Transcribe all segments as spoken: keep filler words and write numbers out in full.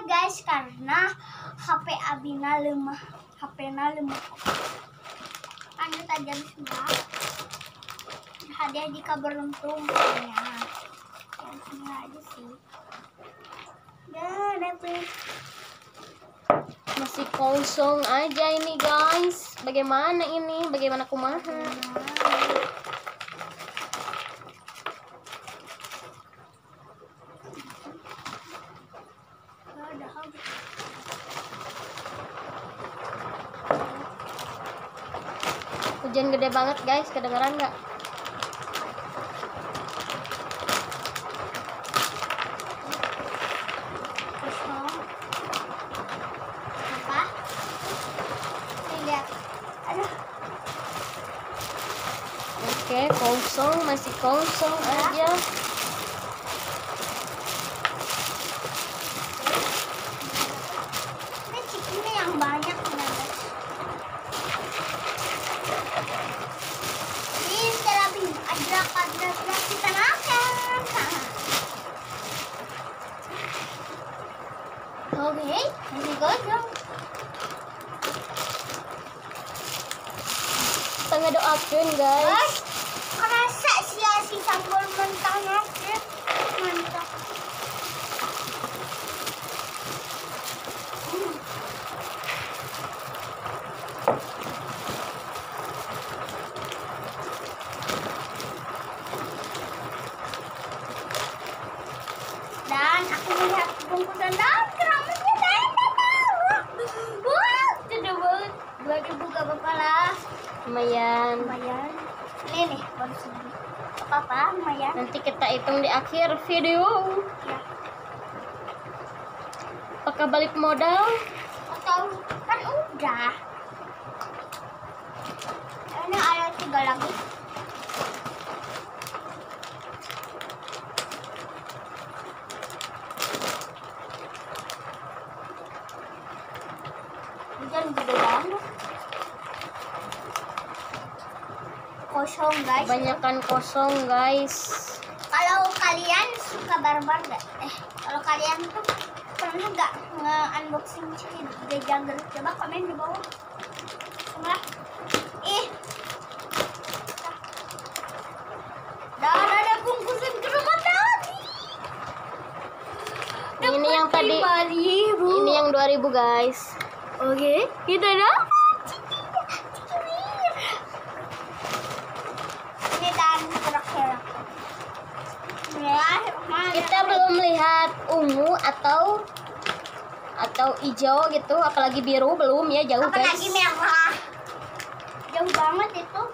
guys karena H P Abina lemah, H P-na lemah. Lanjut aja bismillah. Hadiah jika beruntung punya. Ya bismillah aja sih. Dah dapet. Masih kosong aja ini guys. Bagaimana ini? Bagaimana kumaha? Hujan gede banget guys, kedengeran nggak? Kosong. Apa? Lihat. Aduh. Oke, kosong, masih kosong aja. Ini cikinya yang banyak guys. Ini terapi adrak-adrak kita makan. Oke, ini gosong. Tengah doakan guys. Kerasa sia-sia sambal mentahnya sih. Mantap. Hmm. Dan aku melihat bungkusan daun keramiknya dan wah, gede banget. Dua ribu gak apa-apa lah. Lumayan. Lumayan. Ini nih baru segini. Apa-apa lumayan. Nanti kita hitung di akhir video. Ya. Apakah balik modal? Atau kan udah. Ini ada tiga lagi. Hujan gede banget. Kosong guys. Kebanyakan kosong guys. Kalau kalian suka barbar gak? Eh, kalau kalian tuh pernah gak nge-unboxing chicken the jungle? Coba komen di bawah. Semua. Ih. Dan ada bungkusan kerupuk tadi. Ini yang tadi. Ini yang dua ribu guys. Oke, kita dapat. Ini dan terakhir. Kita belum lihat ungu atau atau hijau gitu, apalagi biru belum ya, jauh guys. Apalagi merah. Jauh banget itu.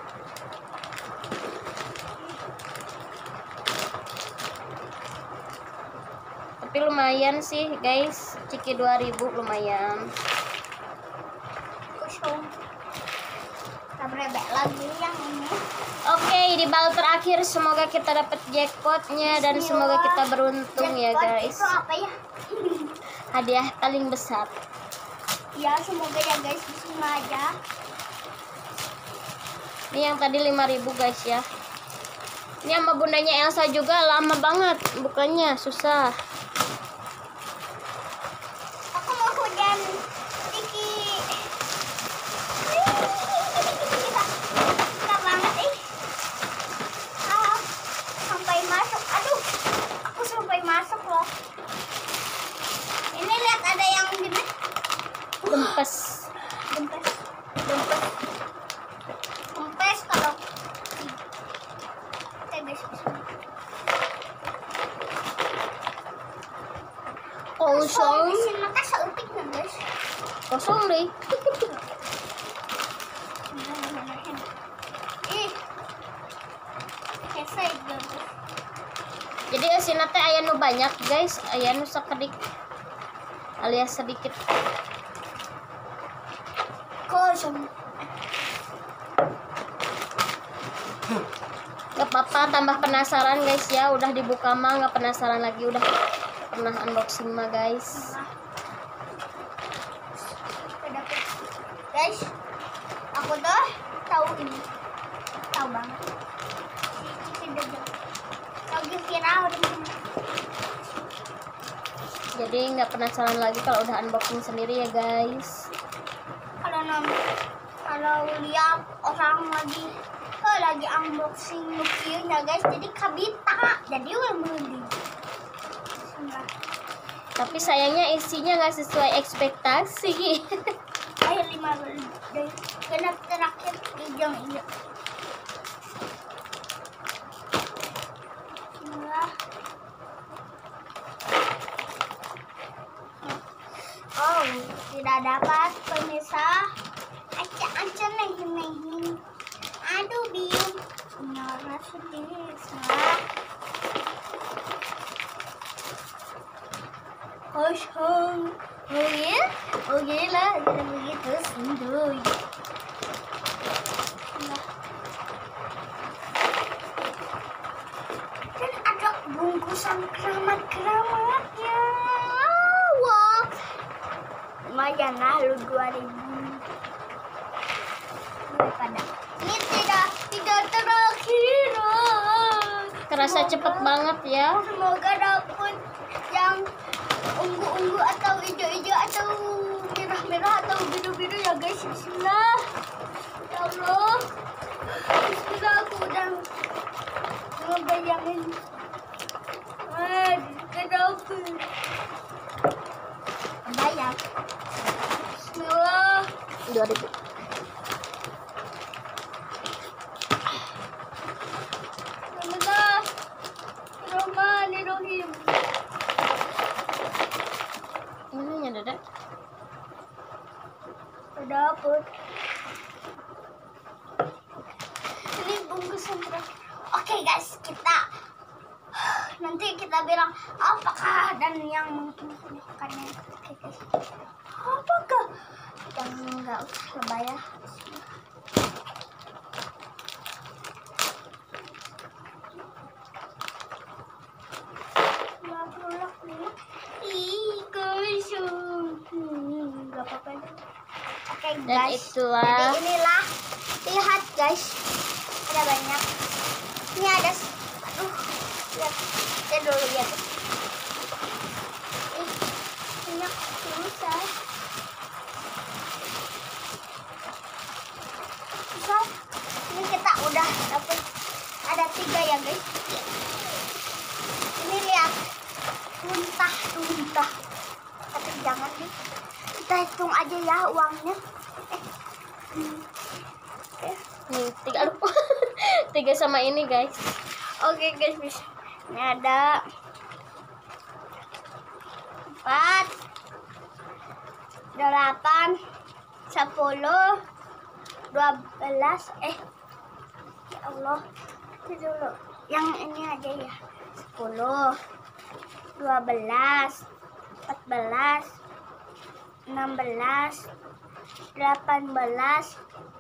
Tapi lumayan sih guys, Ciki dua ribu lumayan. Kosong. Kita berebek lagi yang ini. Oke, di bal terakhir semoga kita dapat jackpotnya dan semoga kita beruntung ya Jackpot guys. Itu apa ya? Hadiah paling besar. Ya semoga ya guys, bismillah aja. Ini yang tadi lima ribu guys ya. Ini sama bundanya Elsa juga lama banget bukannya, susah. Aku mau hujan Tiki. Kita banget ih. Ah, sampai masuk. Aduh, aku sampai masuk loh. Ini lihat ada yang gini. Gempes. Gempes. Gempes. Gempes kalau. Oke guys, bismillah. Kosong. Di sini mata seutik nih guys. Kosong deh. Ih. Kesai guys. Jadi asina teh aya nu banyak guys, aya nu sakedik alias sedikit. Kosong. Gak apa-apa, tambah penasaran guys ya. Udah dibuka mah nggak penasaran lagi, udah pernah unboxing mah guys. Guys, aku tuh tahu ini, tahu banget. Si Cici Dejel lagi viral di sini. Jadi nggak penasaran lagi kalau udah unboxing sendiri ya guys. Kalau nam kalau lihat orang lagi oh, lagi unboxing Lukian ya guys, jadi kabita, jadi we beli. Tapi sayangnya isinya nggak sesuai ekspektasi. Ayo lima beli deh. Kena terakhir hijau ini. Bismillah. Oh, tidak dapat pemirsa. Aca-aca nih-nih. Aduh, bium. Nora sedih, salah. Kosong. Oh iya? Oh iya lah, jadi begitu senduy. Nah. Dan ada bungkusan keramat-keramatnya. Wow. Lumayan lah lu dua ribu. Daripada ini tidak tidak terakhir. Kerasa Semoga- cepet banget ya. Semoga dapet yang ungu-ungu atau hijau-hijau atau merah-merah atau biru-biru ya guys. Bismillah. Ya Allah. Bismillah, aku udah ngebayangin. Ah, kenapa? Kebayang. Bismillah. dua ribu. Bismillah. Bismillahirrahmanirrahim. Ini ya Dada. Dapet. Ini bungkusan terakhir. Oke guys, kita nanti kita bilang apakah dan yang makannya. Oke guys. Apakah? Jangan nggak usah lebay ya. Ih, kosong. Hmm, nggak apa-apa. Oke Dan guys. itulah. Jadi inilah. Lihat guys. Ada banyak. Ini ada. Aduh. Lihat. Lihat dulu lihat. Ih, banyak susah. Susah. Ini kita udah dapet. Ada tiga ya guys. Ini lihat. Tuntah, tuntah. Tapi jangan nih. Kita hitung aja ya uangnya. Eh. Hmm. Eh. Nih, tiga aduh. Tiga sama ini guys. Oke guys, bisa. Ini ada empat, delapan, sepuluh, dua belas. Eh, ya Allah. Itu dulu. Yang ini aja ya. Sepuluh, dua belas, empat belas, enam belas, delapan belas,